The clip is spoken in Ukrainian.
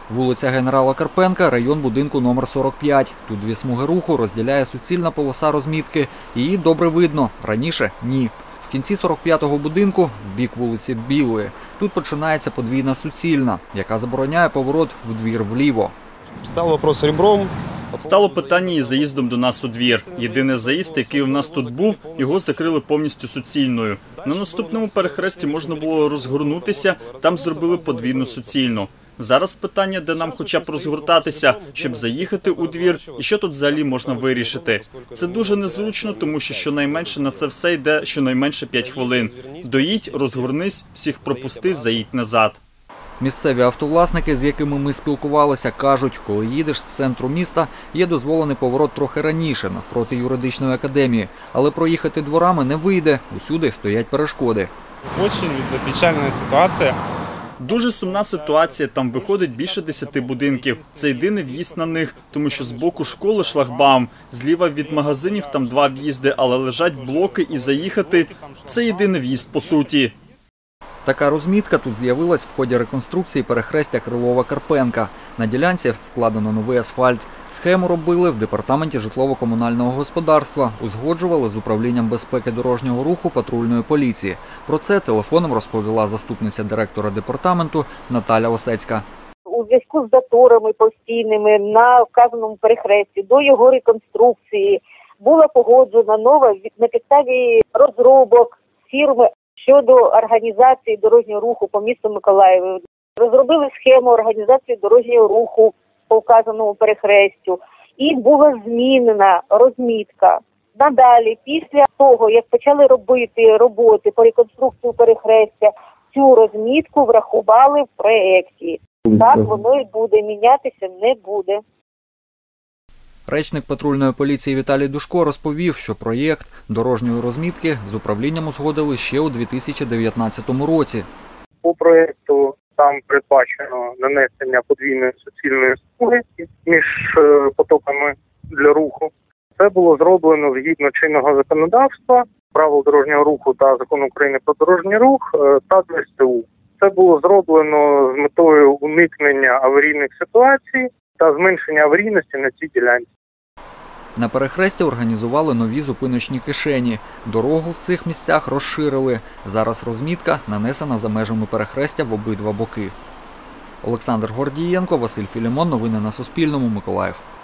Вулиця Генерала Карпенка, район будинку номер 45. Тут дві смуги руху розділяє суцільна полоса розмітки. Її добре видно, раніше – ні. В кінці 45-го будинку, в бік вулиці Білої, тут починається подвійна суцільна, яка забороняє поворот в двір вліво. Став вопрос ребром. Стало питання із заїздом до нас у двір. Єдиний заїзд, який у нас тут був, його закрили повністю суцільною. На наступному перехресті можна було розгорнутися, там зробили подвійну суцільну. Зараз питання, де нам хоча б розгортатися, щоб заїхати у двір, і що тут взагалі можна вирішити. Це дуже незручно, тому що щонайменше на це все йде щонайменше 5 хвилин. Доїдь, розгорнись, всіх пропусти, заїдь назад. Місцеві автовласники, з якими ми спілкувалися, кажуть, коли їдеш з центру міста, є дозволений поворот трохи раніше, навпроти юридичної академії. Але проїхати дворами не вийде, усюди стоять перешкоди. Дуже печальна ситуація. Дуже сумна ситуація, там виходить більше 10 будинків. Це єдиний в'їзд на них, тому що з боку школи шлагбаум, зліва від магазинів там 2 в'їзди, але лежать блоки і заїхати – це єдиний в'їзд по суті. Така розмітка тут з'явилась в ході реконструкції перехрестя Крилова-Карпенка. На ділянці вкладено новий асфальт. Схему робили в департаменті житлово-комунального господарства. Узгоджували з управлінням безпеки дорожнього руху патрульної поліції. Про це телефоном розповіла заступниця директора департаменту Наталя Осецька. У зв'язку з заторами постійними на вказаному перехресті до його реконструкції була погоджена нова на підставі розробок фірми щодо організації дорожнього руху по місту Миколаєву. Розробили схему організації дорожнього руху по вказаному перехрестю і була змінена розмітка. Надалі, після того, як почали робити роботи по реконструкції перехрестя, цю розмітку врахували в проєкті. Так воно і буде, мінятися не буде. Речник патрульної поліції Віталій Душко розповів, що проєкт дорожньої розмітки з управлінням узгодили ще у 2019 році. По проєкту там передбачено нанесення подвійної суцільної смуги між потоками для руху. Це було зроблено згідно чинного законодавства, правил дорожнього руху та Закону України про дорожній рух та ДСТУ. Це було зроблено з метою уникнення аварійних ситуацій та зменшення аварійності на цій ділянці. На перехресті організували нові зупиночні кишені. Дорогу в цих місцях розширили. Зараз розмітка нанесена за межами перехрестя в обидва боки. Олександр Гордієнко, Василь Філімон. Новини на Суспільному. Миколаїв.